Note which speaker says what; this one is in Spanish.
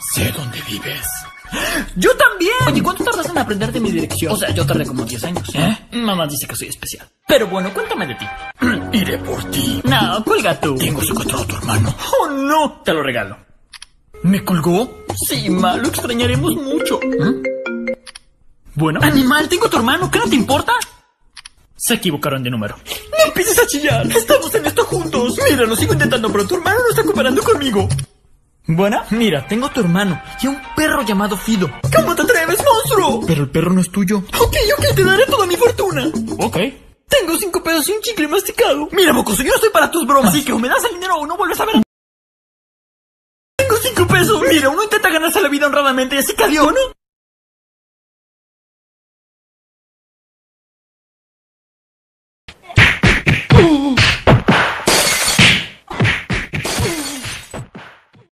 Speaker 1: Sé dónde vives.
Speaker 2: ¡Yo también! Oye, ¿cuánto tardas en aprender de mi dirección? O sea, yo tardé como 10 años. Mamá dice que soy especial. Pero bueno, cuéntame de ti.
Speaker 1: Iré por ti.
Speaker 2: No, cuelga tú.
Speaker 1: Tengo secuestrado a tu hermano.
Speaker 2: ¡Oh, no! Te lo regalo.
Speaker 1: ¿Me colgó?
Speaker 2: Sí, ma, lo extrañaremos mucho. Bueno. Animal, tengo a tu hermano, ¿qué no te importa? Se equivocaron de número.
Speaker 1: ¡No empieces a chillar! ¡Estamos en esto juntos! Mira, lo sigo intentando, pero tu hermano no está cooperando conmigo.
Speaker 2: Bueno, mira, tengo a tu hermano y a un perro llamado Fido.
Speaker 1: ¿Cómo te atreves, monstruo?
Speaker 2: Pero el perro no es tuyo.
Speaker 1: Ok, te daré toda mi fortuna.
Speaker 2: Ok.
Speaker 1: Tengo 5 pesos y un chicle masticado.
Speaker 2: Mira, mocoso, yo no estoy para tus bromas. Así que o me das el dinero o no vuelves a ver.
Speaker 1: Tengo 5 pesos.
Speaker 2: Mira, uno intenta ganarse la vida honradamente, así que adiós, ¿no?